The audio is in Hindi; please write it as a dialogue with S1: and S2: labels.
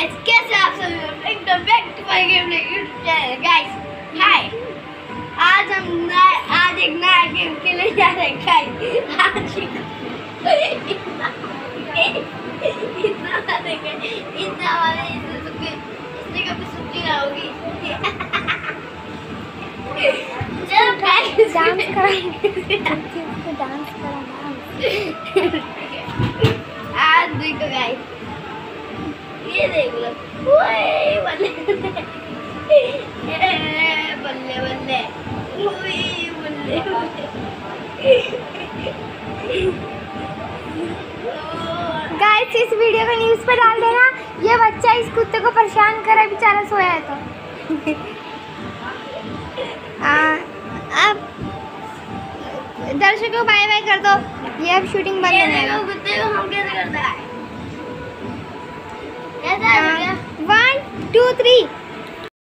S1: गाइस, कैसे आप सभी लोग? एकदम back to my game YouTube channel. Guys hi, आज एक नया गेम खेलने जा रहे हैं गाइस। आज इतना वाले इसने कभी सुनती ना होगी। चलो गाइस,
S2: डांस कराएंगे। डांस कराना।
S1: आज देखो गाइस, ये देख लो। ओए बल्ले बल्ले बल्ले, ओए बल्ले
S2: गाइस, इस वीडियो को न्यूज़ पे डाल देना। ये बच्चा इस कुत्ते को परेशान कर रहा है, बेचारा सोया है तो। अब दर्शकों बाय बाय कर दो। ये अब शूटिंग बंद होने लगा।
S1: कुत्ते को हम कैसे करता है? ऐसा
S2: 1 2 3